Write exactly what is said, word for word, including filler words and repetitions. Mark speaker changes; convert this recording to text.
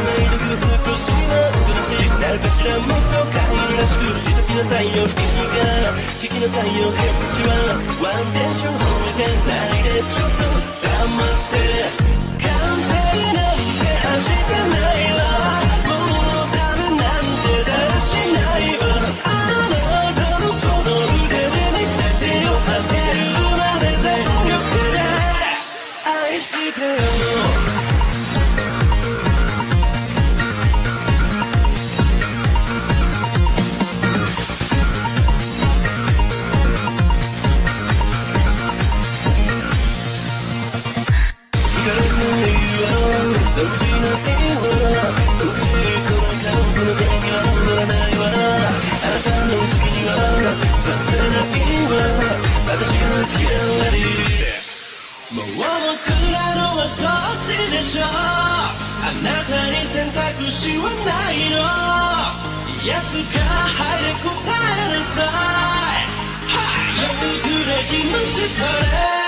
Speaker 1: ない時は少しはおとなしくなるかしら。もっと可愛らしくしときなさいよ君が。聞きなさいよ返事はワンテンション褒めてないでちょっと黙って完璧なんて走ってないわ。もうダメなんてだらしないわ。あなたのその腕で見せてよ。果てるまで全力で愛してよ。独自の絵はこっちこの数の電気は乗らないわ。あなたの好きにはさせないわ。私が嫌い。もう僕らのはそっちでしょ。あなたに選択肢はないの。奴が入れ答えなさい。よくできましたね。